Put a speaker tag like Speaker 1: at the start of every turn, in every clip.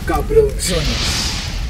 Speaker 1: Acá Producciones.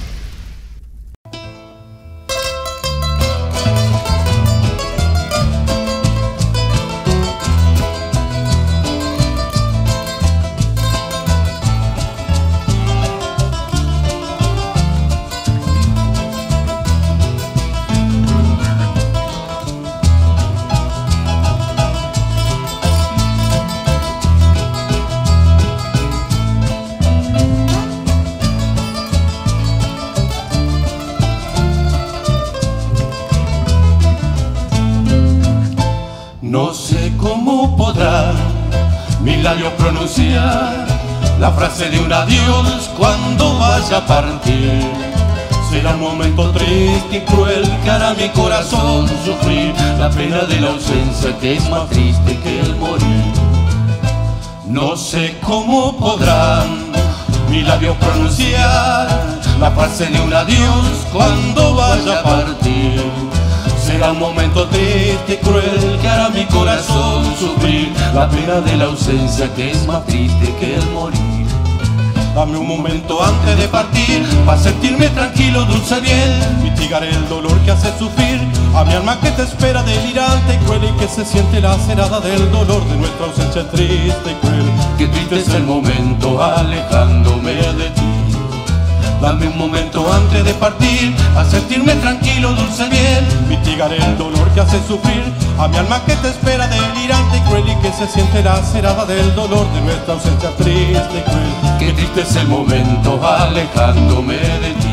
Speaker 2: No sé cómo podrán mis labios pronunciar la frase de un adiós cuando vaya a partir. Será un momento triste y cruel que hará mi corazón sufrir la pena de la ausencia, que es más triste que el morir. No sé cómo podrán mis labios pronunciar la frase de un adiós cuando vaya a partir. Será un momento triste y cruel que hará mi corazón sufrir la pena de la ausencia, que es más triste que el morir. Dame un momento antes de partir para sentirme tranquilo, dulce bien. Mitigaré el dolor que hace sufrir a mi alma que te espera delirante y cruel, y que se siente lacerada del dolor de nuestra ausencia triste y cruel. Qué triste es el momento alejándome de ti. Dame un momento antes de partir a sentirme tranquilo, dulce bien. Mitigaré el dolor que hace sufrir a mi alma que te espera delirante y cruel, y que se siente lacerada del dolor de nuestra ausencia triste y cruel. Qué triste es el momento alejándome de ti.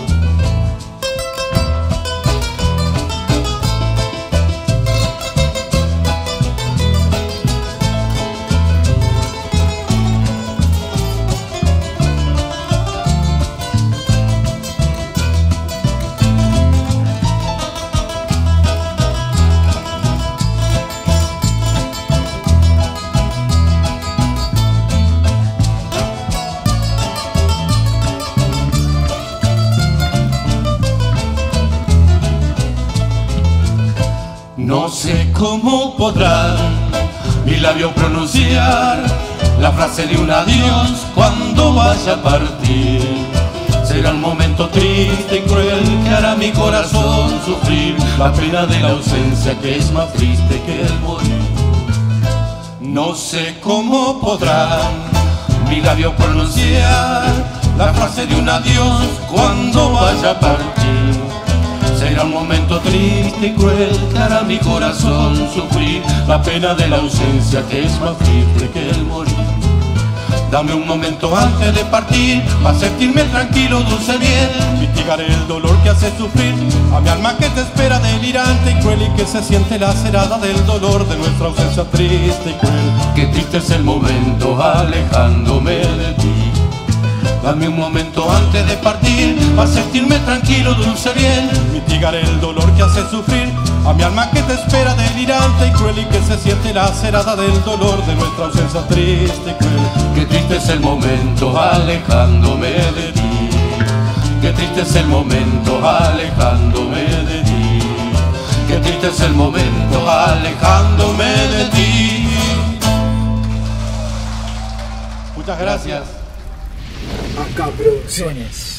Speaker 2: No sé cómo podrán mis labios pronunciar la frase de un adiós cuando vaya a partir. Será un momento triste y cruel que hará mi corazón sufrir la pena de la ausencia, que es más triste que el morir. No sé cómo podrán mis labios pronunciar la frase de un adiós cuando vaya a partir. Será un momento triste y cruel que hará mi corazón sufrir la pena de la ausencia, que es más triste que el morir. Dame un momento antes de partir para sentirme tranquilo, dulce bien. Mitigaré el dolor que hace sufrir a mi alma que te espera delirante y cruel, y que se siente lacerada del dolor de nuestra ausencia triste y cruel. Qué triste es el momento alejándome de ti. Dame un momento antes de partir para sentirme tranquilo, dulce bien. Mitigaré el dolor que hace sufrir a mi alma que te espera delirante y cruel, y que se siente lacerada del dolor de nuestra ausencia triste y cruel. Qué triste es el momento alejándome de ti. Qué triste es el momento alejándome de ti. Qué triste es el momento alejándome de ti. Muchas gracias.
Speaker 1: Acá Producciones.